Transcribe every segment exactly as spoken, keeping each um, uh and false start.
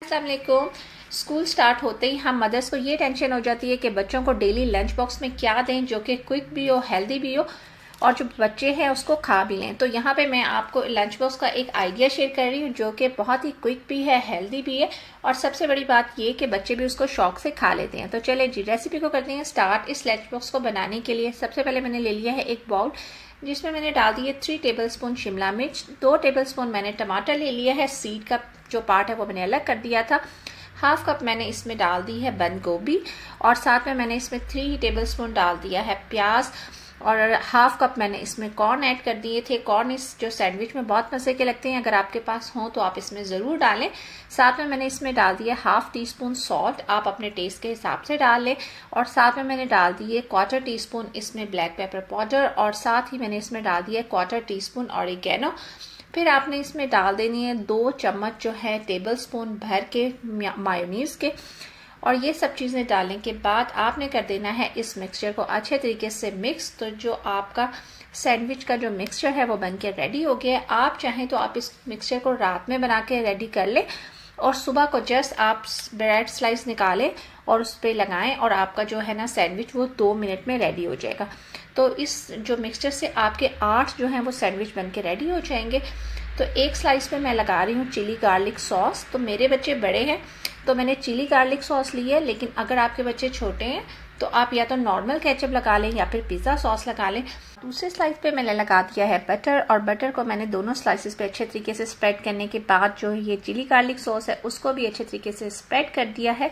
अस्सलाम वालेकुम। School start होते ही हम मदर्स को ये टेंशन हो जाती है कि बच्चों को डेली लंच बॉक्स में क्या दें जो कि क्विक भी हो, हेल्दी भी हो और जो बच्चे हैं उसको खा भी लें। तो यहाँ पे मैं आपको लंच बॉक्स का एक आइडिया शेयर कर रही हूँ जो कि बहुत ही क्विक भी है, हेल्दी भी है और सबसे बड़ी बात ये कि बच्चे भी उसको शौक से खा लेते हैं। तो चले जी रेसिपी को करते हैं स्टार्ट। इस लंच बॉक्स को बनाने के लिए सबसे पहले मैंने ले लिया है एक बाउल जिसमें मैंने डाल दिए थ्री टेबलस्पून शिमला मिर्च, दो टेबलस्पून मैंने टमाटर ले लिया है, सीड का जो पार्ट है वो मैंने अलग कर दिया था। हाफ कप मैंने इसमें डाल दी है बंद गोभी और साथ में मैंने इसमें थ्री टेबलस्पून डाल दिया है प्याज और हाफ कप मैंने इसमें कॉर्न ऐड कर दिए थे। कॉर्न इस जो सैंडविच में बहुत मजे के लगते हैं, अगर आपके पास हो तो आप इसमें ज़रूर डालें। साथ में मैंने इसमें डाल दिया हाफ टी स्पून सॉल्ट, आप अपने टेस्ट के हिसाब से डाल लें और साथ में मैंने डाल दिए क्वार्टर टी स्पून इसमें ब्लैक पेपर पाउडर और साथ ही मैंने इसमें डाल दिया क्वार्टर टी स्पून ऑरिगेनो। फिर आपने इसमें डाल देनी है दो चम्मच जो है टेबल स्पून भर के मायोनीज के और ये सब चीज़ें डालने के बाद आपने कर देना है इस मिक्सचर को अच्छे तरीके से मिक्स। तो जो आपका सैंडविच का जो मिक्सचर है वो बनके रेडी हो गया है। आप चाहें तो आप इस मिक्सचर को रात में बना के रेडी कर लें और सुबह को जस्ट आप ब्रेड स्लाइस निकालें और उस पर लगाएं और आपका जो है ना सैंडविच वो दो मिनट में रेडी हो जाएगा। तो इस जो मिक्सचर से आपके आठ जो हैं वो सैंडविच बन के रेडी हो जाएंगे। तो एक स्लाइस पे मैं लगा रही हूँ चिली गार्लिक सॉस। तो मेरे बच्चे बड़े हैं तो मैंने चिली गार्लिक सॉस ली है, लेकिन अगर आपके बच्चे छोटे हैं तो आप या तो नॉर्मल केचप लगा लें या फिर पिज़्ज़ा सॉस लगा लें। दूसरे स्लाइस पे मैंने लगा दिया है बटर और बटर को मैंने दोनों स्लाइसेस पे अच्छे तरीके से स्प्रेड करने के बाद जो ये चिली गार्लिक सॉस है उसको भी अच्छे तरीके से स्प्रेड कर दिया है।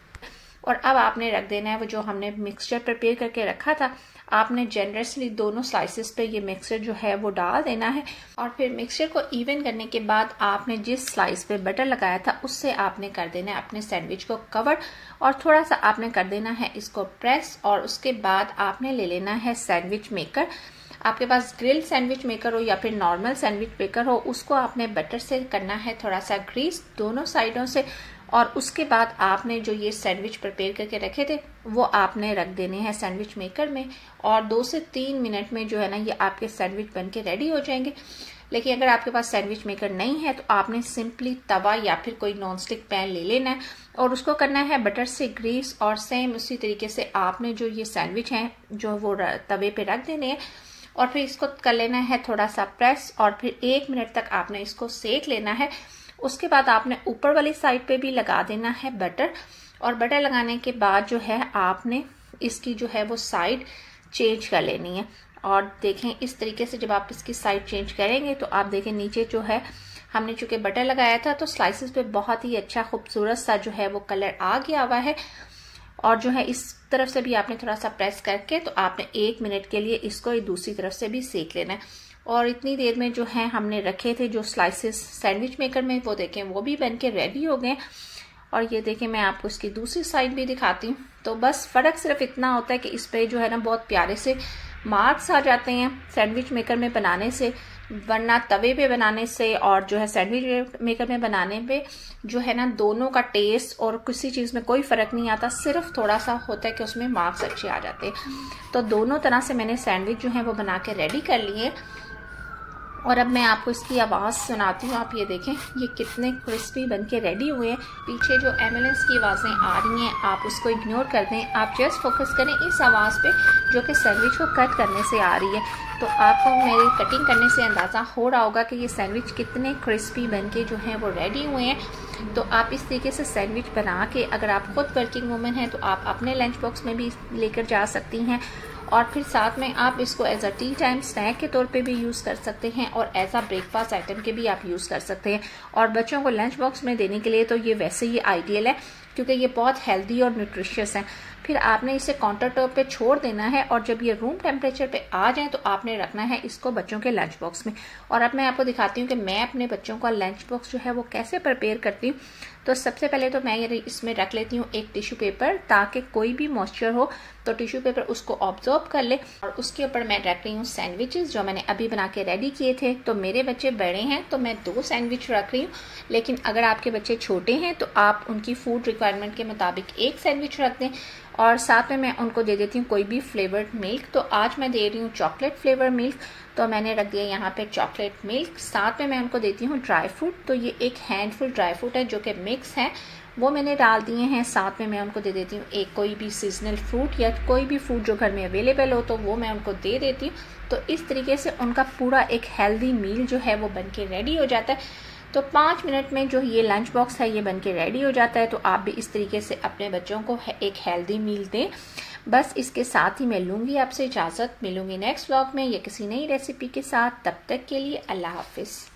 और अब आपने रख देना है वो जो हमने मिक्सचर प्रिपेयर करके रखा था, आपने जनरसली दोनों स्लाइसेस पे ये मिक्सचर जो है वो डाल देना है और फिर मिक्सचर को इवन करने के बाद आपने जिस स्लाइस पे बटर लगाया था उससे आपने कर देना है अपने सैंडविच को कवर और थोड़ा सा आपने कर देना है इसको प्रेस और उसके बाद आपने ले लेना है सैंडविच मेकर। आपके पास ग्रिल सैंडविच मेकर हो या फिर नॉर्मल सैंडविच मेकर हो, उसको आपने बटर से करना है थोड़ा सा ग्रीस दोनों साइडों से और उसके बाद आपने जो ये सैंडविच प्रिपेयर करके रखे थे वो आपने रख देने हैं सैंडविच मेकर में और दो से तीन मिनट में जो है ना ये आपके सैंडविच बन के रेडी हो जाएंगे। लेकिन अगर आपके पास सैंडविच मेकर नहीं है तो आपने सिंपली तवा या फिर कोई नॉन स्टिक पैन ले लेना है और उसको करना है बटर से ग्रीस और सेम उसी तरीके से आपने जो ये सैंडविच हैं जो वो तवे पे रख देने हैं और फिर इसको कर लेना है थोड़ा सा प्रेस और फिर एक मिनट तक आपने इसको सेक लेना है। उसके बाद आपने ऊपर वाली साइड पे भी लगा देना है बटर और बटर लगाने के बाद जो है आपने इसकी जो है वो साइड चेंज कर लेनी है और देखें इस तरीके से जब आप इसकी साइड चेंज करेंगे तो आप देखें नीचे जो है हमने चूंकि बटर लगाया था तो स्लाइसेस पे बहुत ही अच्छा खूबसूरत सा जो है वो कलर आ गया हुआ है और जो है इस तरफ से भी आपने थोड़ा सा प्रेस करके तो आपने एक मिनट के लिए इसको दूसरी तरफ से भी सेक लेना है और इतनी देर में जो है हमने रखे थे जो स्लाइसेस सैंडविच मेकर में वो देखें वो भी बन के रेडी हो गए और ये देखें मैं आपको इसकी दूसरी साइड भी दिखाती हूँ। तो बस फ़र्क सिर्फ इतना होता है कि इस पे जो है ना बहुत प्यारे से मार्क्स आ जाते हैं सैंडविच मेकर में बनाने से, वरना तवे पे बनाने से और जो है सैंडविच मेकर में बनाने पे जो है ना दोनों का टेस्ट और किसी चीज़ में कोई फ़र्क नहीं आता, सिर्फ थोड़ा सा होता है कि उसमें मार्क्स अच्छे आ जाते हैं। तो दोनों तरह से मैंने सैंडविच जो है वो बना के रेडी कर लिए और अब मैं आपको इसकी आवाज़ सुनाती हूँ। आप ये देखें ये कितने क्रिस्पी बन के रेडी हुए हैं। पीछे जो एम्बुलेंस की आवाज़ें आ रही हैं आप उसको इग्नोर कर दें, आप जस्ट फोकस करें इस आवाज़ पे जो कि सैंडविच को कट करने से आ रही है। तो आपको मेरी कटिंग करने से अंदाज़ा हो रहा होगा कि ये सैंडविच कितने क्रिस्पी बन के जो हैं वो रेडी हुए हैं। तो आप इस तरीके से सैंडविच बना के अगर आप खुद वर्किंग वूमेन हैं तो आप अपने लंच बॉक्स में भी लेकर जा सकती हैं और फिर साथ में आप इसको as a tea time snack के तौर पे भी यूज़ कर सकते हैं और एज अ ब्रेकफास्ट आइटम के भी आप यूज़ कर सकते हैं। और बच्चों को लंच बॉक्स में देने के लिए तो ये वैसे ही आइडियल है क्योंकि ये बहुत हेल्दी और न्यूट्रिशियस है। फिर आपने इसे काउंटर टॉप पे छोड़ देना है और जब ये रूम टेम्परेचर पे आ जाए तो आपने रखना है इसको बच्चों के लंच बॉक्स में। और अब मैं आपको दिखाती हूँ कि मैं अपने बच्चों का लंच बॉक्स जो है वो कैसे प्रिपेयर करती हूँ। तो सबसे पहले तो मैं ये इसमें रख लेती हूँ एक टिश्यू पेपर ताकि कोई भी मॉइस्चर हो तो टिश्यू पेपर उसको ऑब्जॉर्ब कर ले और उसके ऊपर मैं रख रही हूँ सैंडविचेस जो मैंने अभी बना के रेडी किए थे। तो मेरे बच्चे बड़े हैं तो मैं दो सैंडविच रख रही हूँ, लेकिन अगर आपके बच्चे छोटे हैं तो आप उनकी फूड रिक्वायरमेंट के मुताबिक एक सैंडविच रख दें और साथ में मैं उनको दे देती हूँ कोई भी फ्लेवर्ड मिल्क। तो आज मैं दे रही हूँ चॉकलेट फ्लेवर मिल्क, तो मैंने रख दिया यहाँ पे चॉकलेट मिल्क। साथ में मैं उनको देती हूँ ड्राई फ्रूट, तो ये एक हैंडफुल ड्राई फ्रूट है जो कि मिक्स है, वो मैंने डाल दिए हैं। साथ में मैं उनको दे देती हूँ एक कोई भी सीजनल फ्रूट या कोई भी फ्रूट जो घर में अवेलेबल हो तो वो मैं उनको दे देती हूँ। तो इस तरीके से उनका पूरा एक हेल्दी मील जो है वो बन के रेडी हो जाता है। तो पाँच मिनट में जो ये लंच बॉक्स है ये बन के रेडी हो जाता है। तो आप भी इस तरीके से अपने बच्चों को एक हेल्दी मील दें। बस इसके साथ ही मैं लूँगी आपसे इजाज़त, मिलूँगी नेक्स्ट व्लॉग में या किसी नई रेसिपी के साथ। तब तक के लिए अल्लाह हाफिज़।